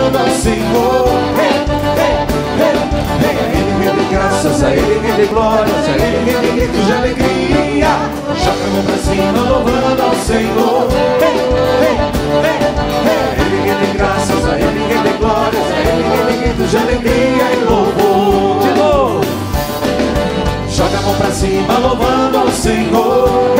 louvando ao Senhor. Graças a Ele rende glórias, a Ele rende gritos de alegria. Joga a mão pra cima, louvando ao Senhor. Ele rende graças, a Ele rende glórias, a Ele rende gritos de alegria e louvor. De novo. Joga a mão pra cima, louvando ao Senhor.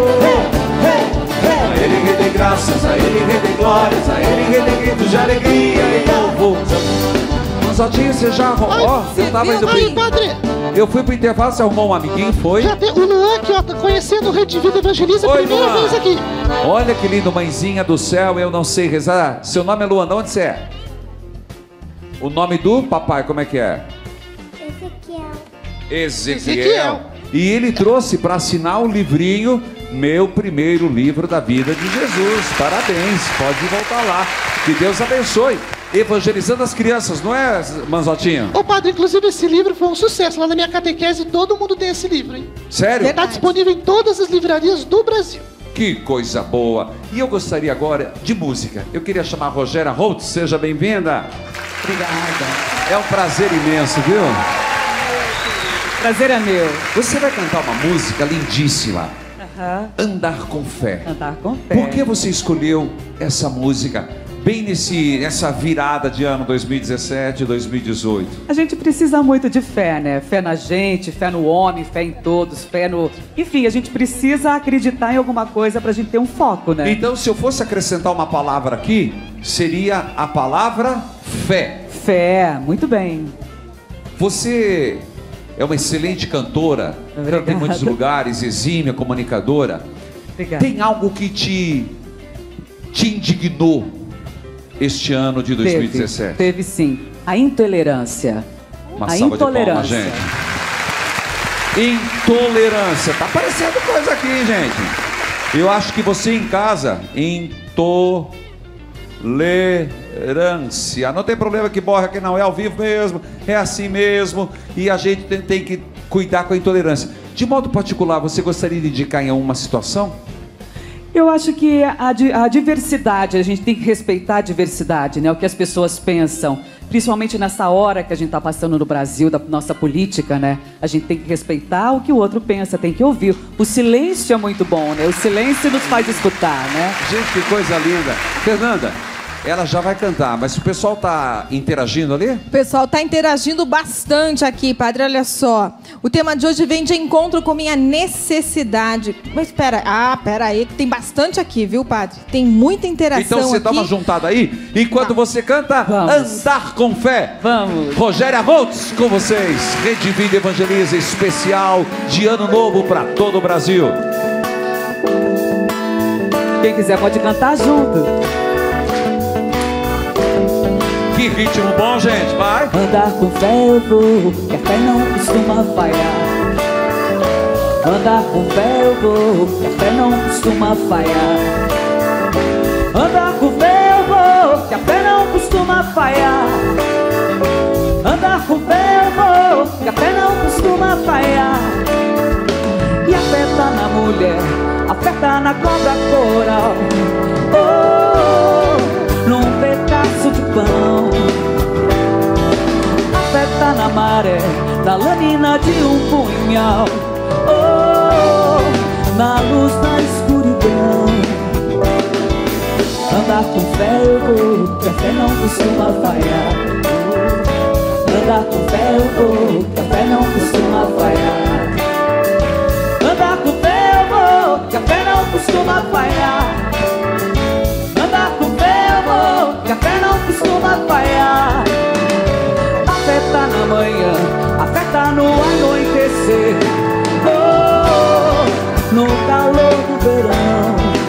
A Ele rende graças, a Ele rende glórias, a Ele rende gritos de alegria e louvor. Manzotinho, você já arrumou? Eu tava indo Aí, padre. Eu fui pro intervalo, você arrumou um amiguinho, foi? Já tem o Luan aqui, ó, tá conhecendo o Rede Vida Evangeliza a primeira vez aqui. Olha que lindo, mãezinha do céu, eu não sei rezar. Seu nome é Luan, de onde você é? O nome do papai, como é que é? Ezequiel. E ele trouxe para assinar o livrinho, Meu Primeiro Livro da Vida de Jesus. Parabéns, pode voltar lá. Que Deus abençoe. Evangelizando as crianças, não é, Manzotinho? Ô padre, inclusive esse livro foi um sucesso. Lá na minha catequese todo mundo tem esse livro, hein? Sério? Está disponível em todas as livrarias do Brasil. Que coisa boa. E eu gostaria agora de música. Eu queria chamar a Rogéria Holtz, seja bem-vinda. Obrigada. É um prazer imenso, viu? Prazer é meu. Você vai cantar uma música lindíssima. Andar com fé. Andar com fé. Por que você escolheu essa música bem nessa virada de ano 2017, 2018? A gente precisa muito de fé, né? Fé na gente, fé no homem, fé em todos, fé no... Enfim, a gente precisa acreditar em alguma coisa pra gente ter um foco, né? Então, se eu fosse acrescentar uma palavra aqui, seria a palavra fé. Fé, muito bem. Você é uma excelente cantora, canta em muitos lugares, exímia, comunicadora. Obrigada. Tem algo que te indignou este ano de 2017? Teve sim. A intolerância. Uma salva de palmas, gente. Intolerância. Tá aparecendo coisa aqui, gente. Eu acho que você em casa, intolerância. Não tem problema que borra aqui não, é ao vivo mesmo, é assim mesmo. E a gente tem que cuidar com a intolerância. De modo particular, você gostaria de indicar em alguma situação? Eu acho que a diversidade, a gente tem que respeitar a diversidade, né? O que as pessoas pensam, principalmente nessa hora que a gente está passando no Brasil, da nossa política, né? A gente tem que respeitar o que o outro pensa, tem que ouvir. O silêncio é muito bom, né? O silêncio nos faz escutar, né? Gente, que coisa linda. Fernanda, ela já vai cantar, mas o pessoal tá interagindo ali? O pessoal tá interagindo bastante aqui, padre, olha só. O tema de hoje vem de encontro com minha necessidade. Mas pera aí, que tem bastante aqui, viu, padre? Tem muita interação aqui. Então você dá uma juntada aí, enquanto você canta, Andar com Fé. Vamos. Rogéria Holtz com vocês. Rede Vida Evangeliza especial de Ano Novo para todo o Brasil. Quem quiser pode cantar junto. Que ritmo bom, gente, vai! Andar com fé eu vou, que a fé não costuma falhar. Andar com fé eu vou, que a fé não costuma falhar. Andar com fé eu vou, que a fé não costuma falhar. Andar com fé eu vou, que a fé não costuma falhar. E a fé tá na mulher, a fé tá na cobra coral. Oh, num pedaço de pão. A fé tá na maré, na lâmina de um punhal. Oh, na luz da escuridão. Andar com fé eu vou, que a fé não costuma falhar. Andar com fé eu vou, que a fé não costuma falhar. Andar com fé eu vou, que a fé não costuma falhar. Andar com fé eu vou, que a fé não costuma falhar. A fé tá na manhã, a fé tá no anoitecer. Oh, no calor do verão.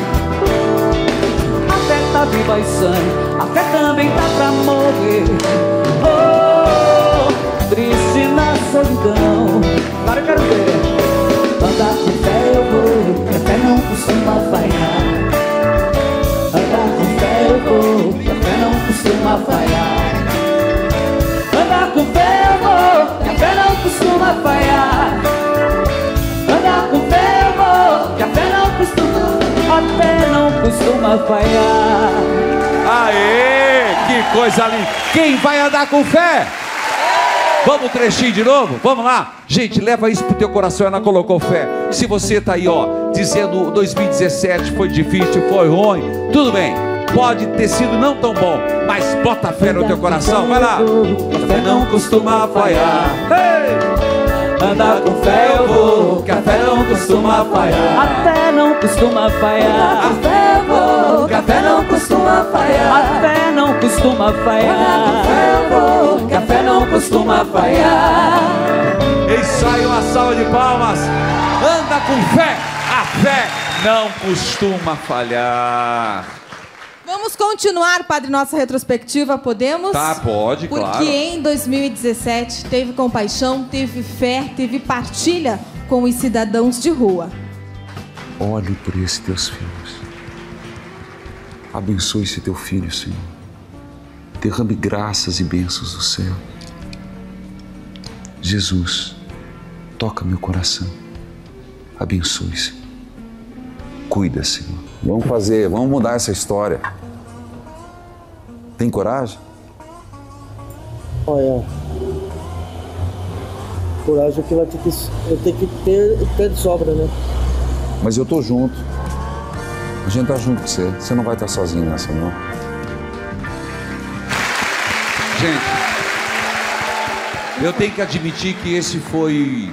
A fé tá viva e sã, a fé também tá pra morrer. Oh, triste na solidão. Agora eu quero ver. Andar com fé eu vou, que a fé não costuma falhar. Andar com fé eu vou, que a fé não costuma falhar. Andar com fé eu vou, que a fé não costuma falhar. Andar com fé eu vou, que a fé não costuma falhar. Aê, que Que coisa linda. Quem vai andar com fé? Vamos um trechinho de novo? Vamos lá? Gente, leva isso pro teu coração. Ela colocou fé. Se você tá aí, ó, dizendo 2017 foi difícil, foi ruim, tudo bem. Pode ter sido não tão bom, mas bota fé no teu coração. Vai lá. A fé não costuma falhar. Andar com fé eu vou, que a fé não costuma falhar. A fé não costuma falhar. A fé eu vou, que a fé não costuma falhar. A fé não costuma falhar. Andar com fé eu vou, que a fé não costuma falhar. Ensaio, uma salva de palmas. Anda com fé, a fé não costuma falhar. Vamos continuar, Padre, nossa retrospectiva, podemos? Tá, pode, Porque claro. em 2017 teve compaixão, teve fé, teve partilha com os cidadãos de rua. Olhe por esses teus filhos. Abençoe esse teu filho, Senhor. Derrame graças e bênçãos do céu. Jesus, toca meu coração. Abençoe, Senhor. Cuida, Senhor. Vamos mudar essa história. Tem coragem? Olha, coragem que vai ter que, eu tenho que ter de sobra, né? Mas eu tô junto. A gente tá junto com você. Você não vai estar sozinho nessa, não. Gente, eu tenho que admitir que esse foi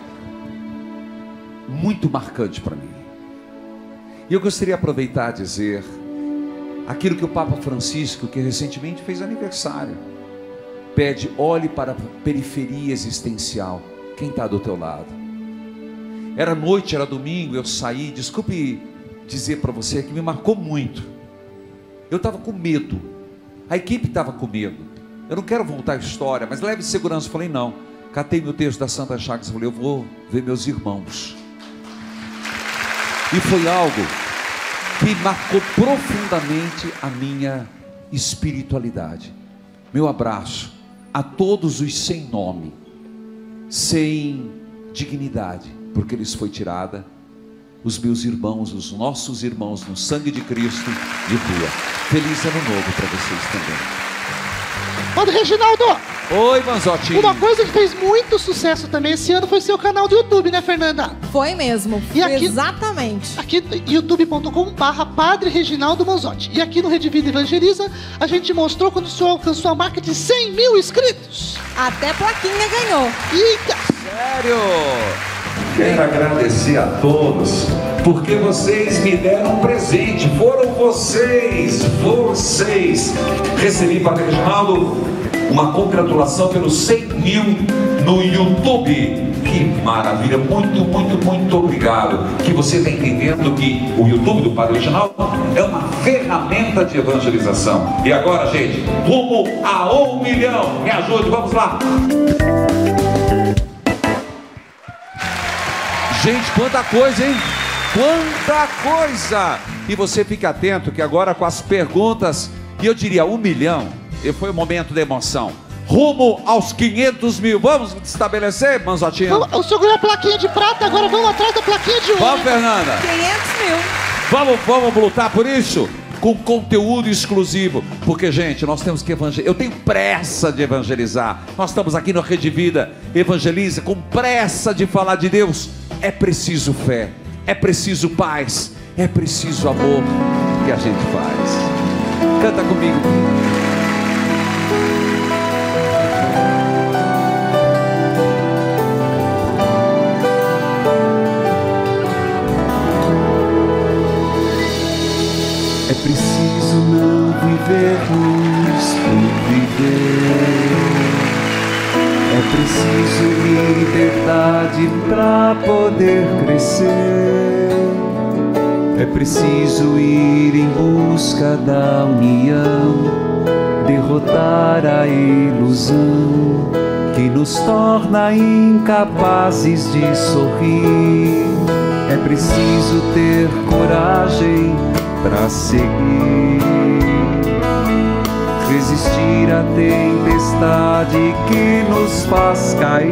muito marcante para mim. E eu gostaria de aproveitar e dizer aquilo que o Papa Francisco, que recentemente fez aniversário, pede: olhe para a periferia existencial. Quem está do teu lado? Era noite, era domingo, eu saí, desculpe dizer para você que me marcou muito. Eu estava com medo, a equipe estava com medo. Eu não quero voltar à história, mas leve segurança. Eu falei: não, catei meu texto da Santa Chagas, falei: eu vou ver meus irmãos. E foi algo que marcou profundamente a minha espiritualidade. Meu abraço a todos os sem nome, sem dignidade, porque lhes foi tirada, os meus irmãos, os nossos irmãos no sangue de Cristo de rua. Feliz ano novo para vocês também. Padre Reginaldo, Oi, Manzotti. uma coisa que fez muito sucesso também esse ano foi seu canal do YouTube, né, Fernanda? Foi mesmo, E aqui- exatamente. Aqui youtube.com/Padre Reginaldo Manzotti. E aqui no Rede Vida Evangeliza, a gente mostrou quando o senhor alcançou a marca de 100 mil inscritos. Até plaquinha ganhou. Eita! Sério? Quero agradecer a todos, porque vocês me deram um presente. Foram vocês. Recebi, Padre Reginaldo, uma congratulação pelos 100 mil no YouTube. Que maravilha, muito obrigado. Que você está entendendo que o YouTube do Padre Reginaldo é uma ferramenta de evangelização. E agora, gente, rumo a 1 milhão. Me ajude, vamos lá. Gente, quanta coisa, hein? Quanta coisa! E você fica atento que agora com as perguntas, e eu diria 1 milhão, e foi o momento da emoção. Rumo aos 500 mil. Vamos estabelecer, Manzotinho? O senhor ganhou a plaquinha de prata, agora vamos atrás da plaquinha de ouro. Vamos, Fernanda. 500 mil. Vamos lutar por isso? Com conteúdo exclusivo. Porque, gente, nós temos que evangelizar. Eu tenho pressa de evangelizar. Nós estamos aqui no Rede Vida Evangeliza com pressa de falar de Deus. É preciso fé, é preciso paz, é preciso amor que a gente faz. Canta comigo. É preciso não vivermos por viver. É preciso liberdade para poder crescer. É preciso ir em busca da união, derrotar a ilusão que nos torna incapazes de sorrir. É preciso ter coragem para seguir, resistir à tempestade que nos faz cair,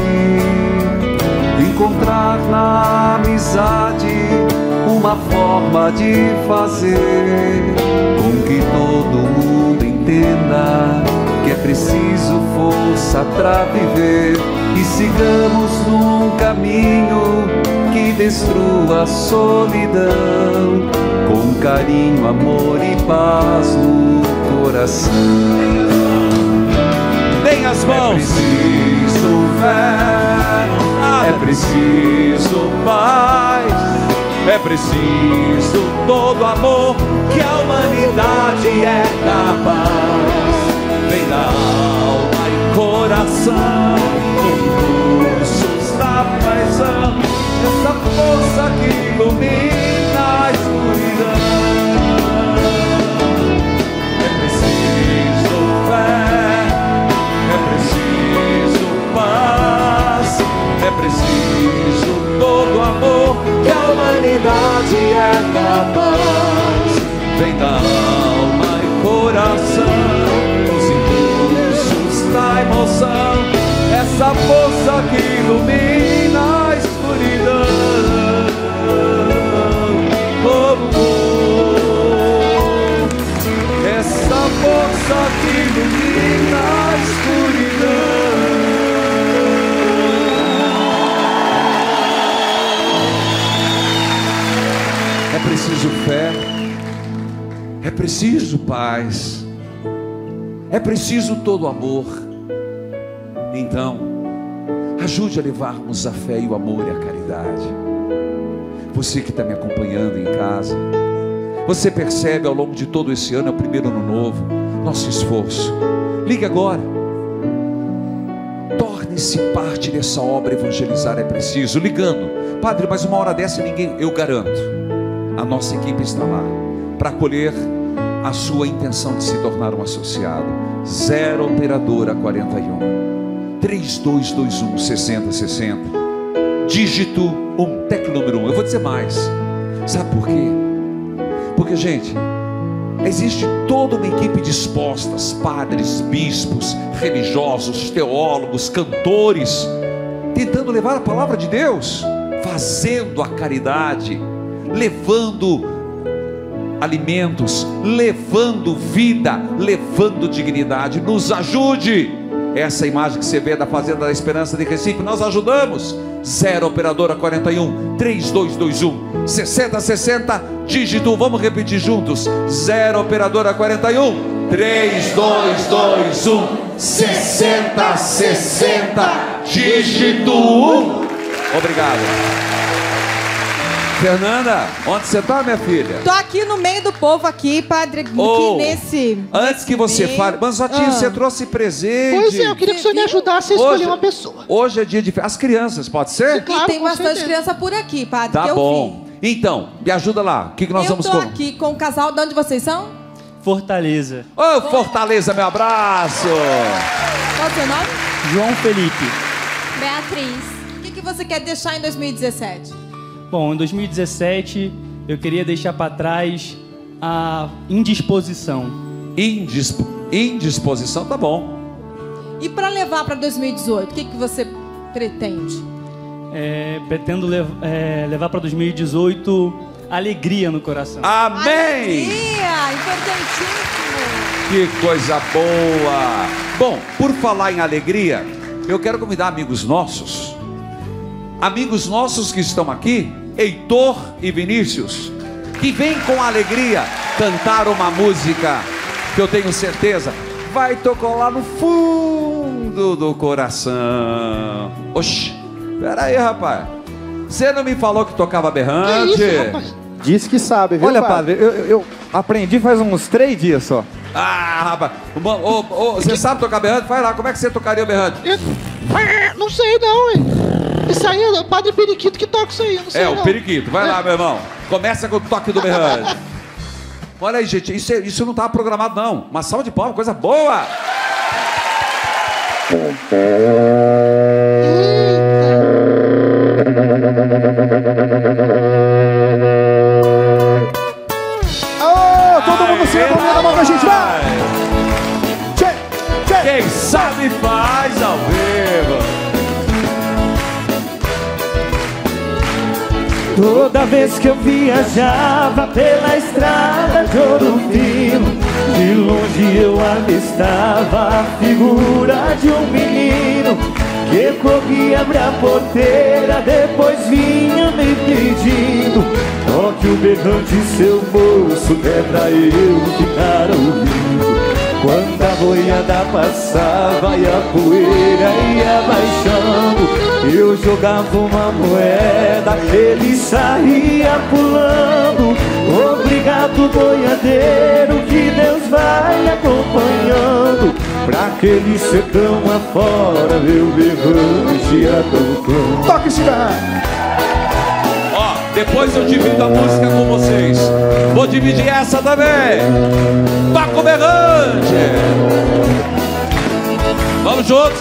encontrar na amizade uma forma de fazer com que todo mundo entenda entenda que é preciso força pra viver e sigamos num caminho que destrua a solidão, com carinho, amor e paz no coração. Deem as mãos. É preciso fé, é preciso paz, é preciso todo amor que a humanidade é capaz. Vem da alma e coração, impulsos da paixão, essa força que ilumina a escuridão. É preciso fé, é preciso paz, é preciso todo amor que a humanidade é capaz. Vem da alma e coração, da emoção, essa força que ilumina a escuridão. Oh, oh, essa força que ilumina a escuridão. É preciso fé, é preciso paz, é preciso todo amor. Então, ajude a levarmos a fé e o amor e a caridade. Você que está me acompanhando em casa, você percebe ao longo de todo esse ano, é o primeiro ano novo, nosso esforço. Ligue agora. Torne-se parte dessa obra. Evangelizar é preciso. Ligando. Padre, mas uma hora dessa ninguém... Eu garanto, a nossa equipe está lá para acolher a sua intenção de se tornar um associado. 0 operadora 41 3221 6060, dígito 1, tecla número 1. Eu vou dizer mais. Sabe por quê? Porque, gente, existe toda uma equipe disposta, padres, bispos, religiosos, teólogos, cantores, tentando levar a palavra de Deus, fazendo a caridade, levando alimentos, levando vida, levando dignidade. Nos ajude. Essa imagem que você vê da Fazenda da Esperança de Recife, nós ajudamos. 0 operadora 41 3221 6060, dígito, vamos repetir juntos. 0 operadora 41 3221 6060, dígito 1. Obrigado. Fernanda, onde você está, minha filha? Tô aqui no meio do povo aqui, padre, aqui antes que você fale, Manzotinho, você trouxe presente. Pois é, eu queria que o senhor me ajudasse a escolher uma pessoa. Hoje é dia de as crianças, pode ser? Claro, e tem bastante criança por aqui, padre, tá que eu bom. vi. Então, me ajuda lá, o que nós vamos comer? Eu tô aqui com o casal, de onde vocês são? Fortaleza. Ô, Fortaleza, meu abraço. Qual é o seu nome? João Felipe. Beatriz. O que você quer deixar em 2017? Bom, em 2017 eu queria deixar para trás a indisposição. Indisposição, tá bom. E para levar para 2018, o que você pretende? Pretendo levar para 2018 alegria no coração. Amém! Alegria, importantíssimo. Que coisa boa. Bom, por falar em alegria, eu quero convidar amigos nossos que estão aqui, Heitor e Vinícius, que vêm com alegria cantar uma música que eu tenho certeza vai tocar lá no fundo do coração. Oxi, peraí, rapaz, você não me falou que tocava berrante? Que isso, rapaz? Diz que sabe, viu? Olha, padre, eu aprendi faz uns 3 dias só. Ah, rapaz, você sabe tocar berrante? Vai lá, como é que você tocaria o berrante? Não sei não, hein? Isso aí é o padre Periquito que toca isso aí, não sei não. O Periquito, vai lá, meu irmão. Começa com o toque do berrante. Olha aí, gente, isso não estava programado não. Uma salva de palmas, coisa boa. Todo mundo se levanta na mão pra gente, vai! Quem sabe faz ao vivo. Toda vez que eu viajava pela estrada de Ouro Fino, De longe eu avistava a figura de um menino que corria, abrir a porteira, depois vinha me pedindo: toque o berrante em seu bolso, que é pra eu ficar ouvindo. Quando a boiada passava e a poeira ia baixando, eu jogava uma moeda, ele saía pulando. Obrigado, boiadeiro, que Deus vai acompanhando. Pra aquele sertão afora, meu berrante ia tocando. Toque esse berrante. Ó, depois eu divido a música com vocês. Vou dividir essa também. Toca o berrante. Vamos juntos.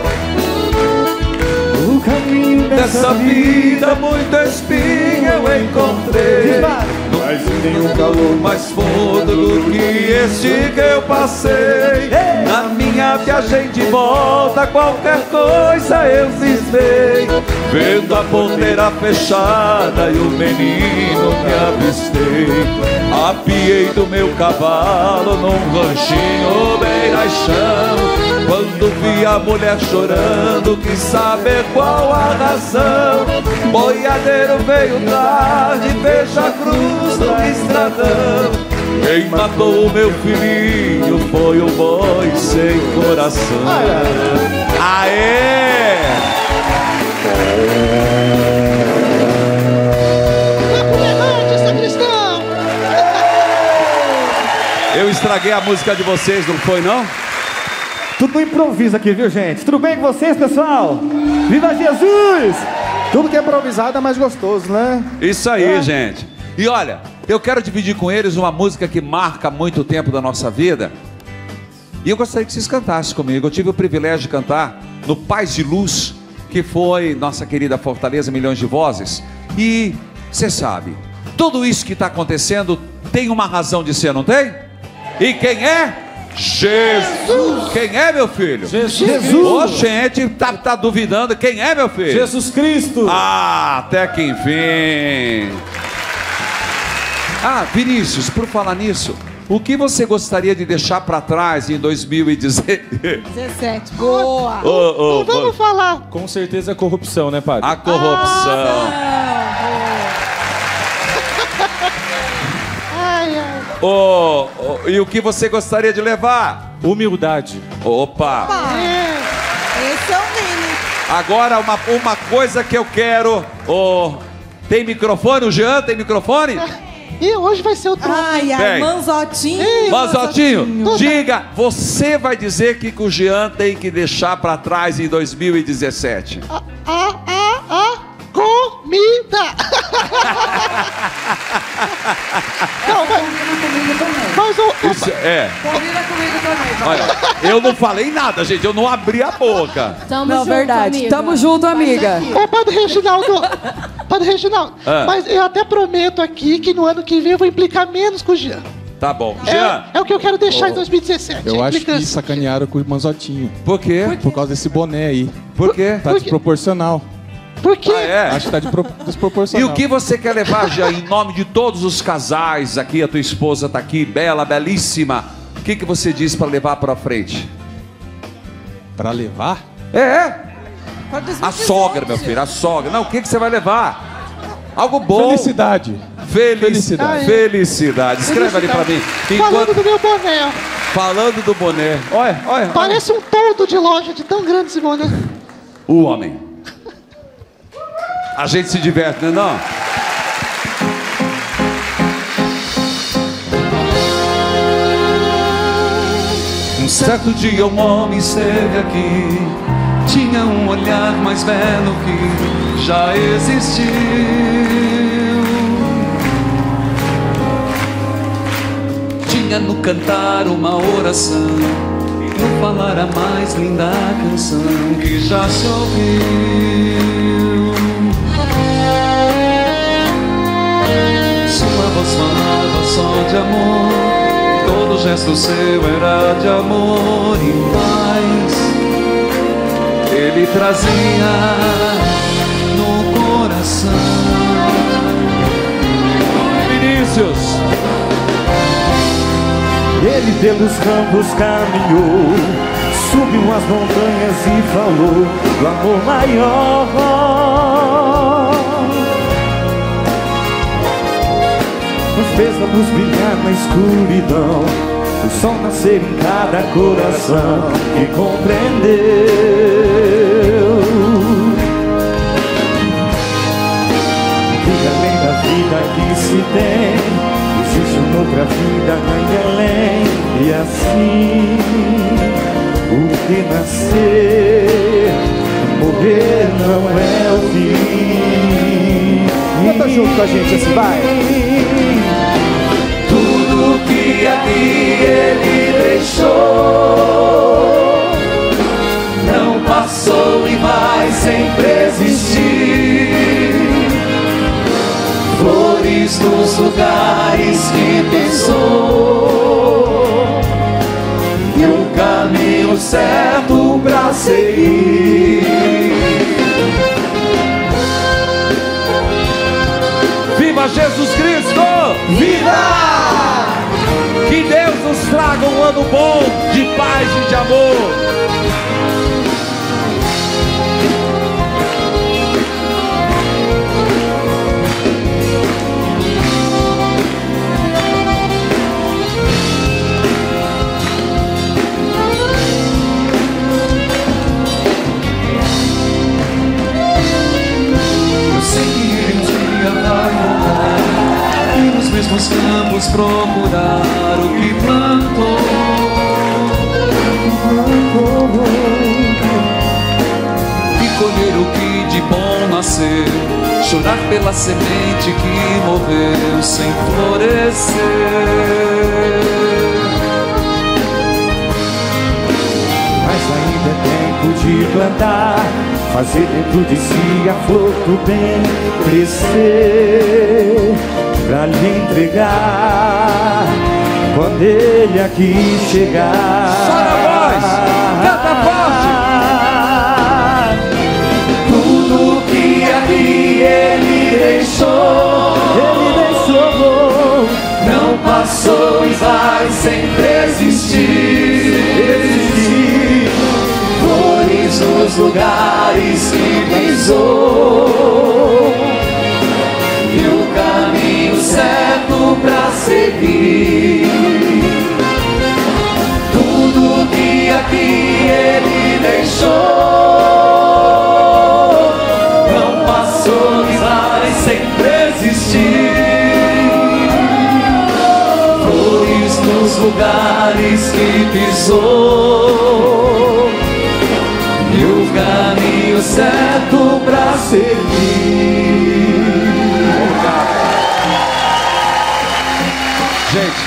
O caminho Dessa vida, muita espinha eu encontrei, mas nenhum calor mais fundo do que este que eu passei. Na minha viagem de volta, qualquer coisa eu cismei, vendo a porteira fechada e o menino me avistei. Apiei do meu cavalo num ranchinho beira-chão. Quando vi a mulher chorando, quis saber qual a razão. Boiadeiro veio tarde, veja a cruz do estradão. Quem matou o meu filhinho foi o boi sem coração. Aê! Eu estraguei a música de vocês, não foi não? Tudo no improviso aqui, viu, gente? Tudo bem com vocês, pessoal? Viva Jesus! Tudo que é improvisado é mais gostoso, né? Isso aí, gente. E olha, eu quero dividir com eles uma música que marca muito tempo da nossa vida. E eu gostaria que vocês cantassem comigo. Eu tive o privilégio de cantar no Paz de Luz, que foi nossa querida Fortaleza Milhões de Vozes. E você sabe, tudo isso que está acontecendo tem uma razão de ser, não tem? E quem é? Jesus! Quem é, meu filho? Jesus! Ô, gente, tá duvidando. Quem é, meu filho? Jesus Cristo! Ah, até que enfim. Ah, Vinícius, por falar nisso, o que você gostaria de deixar para trás em 2017? Boa! Vamos falar. Com certeza a corrupção, né, padre? A corrupção. E o que você gostaria de levar? Humildade. Opa! Esse é o mínimo. Agora uma coisa que eu quero. Tem microfone? O Jean tem microfone? E hoje vai ser o trono. Manzotinho. Manzotinho, diga, você vai dizer que o Jean tem que deixar para trás em 2017. Comida! Não, mas Isso é. Combina comigo também. Olha, eu não falei nada, gente. Eu não abri a boca. Tamo junto, verdade. Amiga. Tamo junto, amiga. Ô, Padre Reginaldo, mas eu até prometo aqui que no ano que vem eu vou implicar menos com o Jean. Tá bom. Jean. É o que eu quero deixar em 2017. Eu acho que sacanearam com o Manzotinho. Por quê? Por causa desse boné aí. Por quê? Tá desproporcional. Por quê? Acho que tá desproporcional. E o que você quer levar, Jean, em nome de todos os casais aqui? A tua esposa tá aqui, bela, belíssima. O que você diz para levar para frente? Para levar? A sogra, meu filho, a sogra. Não, o que você vai levar? Algo bom. Felicidade. Felicidade. Escreve ali para mim. Falando do meu boné. Falando do boné. Olha. Parece um todo de loja de tão grande esse boné. O homem. A gente se diverte, né, não? Um certo dia um homem esteve aqui, tinha um olhar mais belo que já existiu. Tinha no cantar uma oração, no falar a mais linda canção que já se ouviu. Sua voz falava só de amor, todo gesto seu era de amor e paz. Ele trazia no coração. Vinícius, Ele pelos campos caminhou, subiu as montanhas e falou do amor maior. Fez a luz brilhar na escuridão, o sol nascer em cada coração que compreendeu que além da vida que se tem, existe uma outra vida em Belém. E assim, o que nascer, morrer não é o fim. Canta junto com a gente assim, vai. Tudo que aqui ele deixou não passou e vai sempre existir. Flores nos lugares que pisou e um caminho certo pra seguir. Viva Jesus Cristo! Viva! Que Deus nos traga um ano bom de paz e de amor. Eu sei que ele um dia vai voltar e nos mesmos campos procurar o que plantou. E colher o que de bom nascer, chorar pela semente que morreu sem florescer. Mas ainda é tempo de plantar, fazer dentro de si a flor do bem crescer, pra lhe entregar quando ele aqui chegar. Chora a voz, canta forte. Tudo que aqui ele deixou não passou e vai sempre existir. Flores nos lugares que pisou e o caminho certo pra seguir. Tudo que aqui ele deixou não passou e vai sempre existir. Flores nos lugares que pisou e o caminho certo pra seguir. Gente,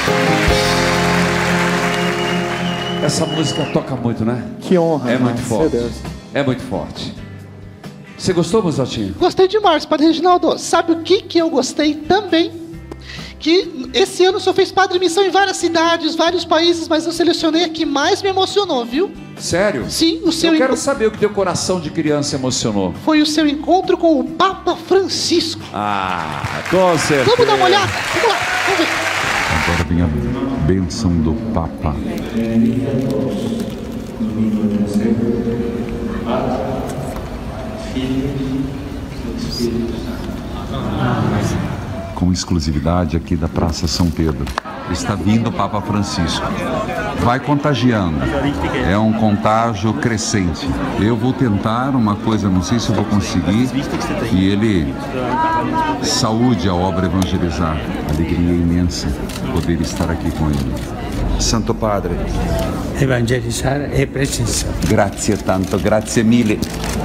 essa música toca muito, né? Que honra. É muito meu forte. Deus. É muito forte. Você gostou, Mozotinho? Gostei demais, Padre Reginaldo. Sabe o que eu gostei também? Que esse ano o senhor fez Padre Missão em várias cidades, vários países, mas eu selecionei a que mais me emocionou, viu? Sério? Sim, o seu Eu quero saber o que teu coração de criança emocionou. foi o seu encontro com o Papa Francisco. Ah, com certeza. Vamos dar uma olhada? Vamos lá, vamos ver. Agora vem a bênção do Papa. Com exclusividade aqui da Praça São Pedro. Está vindo o Papa Francisco. Vai contagiando. É um contágio crescente. Eu vou tentar uma coisa, não sei se eu vou conseguir, e ele saúde a obra evangelizar. Alegria imensa poder estar aqui com ele. Santo Padre. Evangelizar é preciso. Grazie tanto, grazie mille.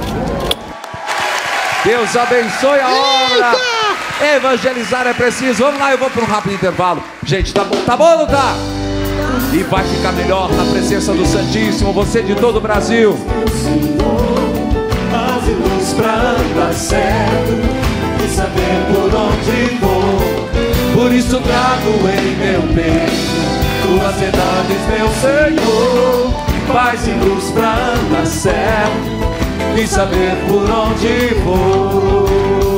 Deus abençoe a obra. Evangelizar é preciso. Vamos lá, eu vou para um rápido intervalo. Gente, tá bom ou não tá? E vai ficar melhor na presença do Santíssimo. Você de todo o Brasil. Faze luz pra andar certo e saber por onde vou. Por isso trago em meu peito tuas verdades, meu Senhor. Paz e luz pra andar certo e saber por onde vou.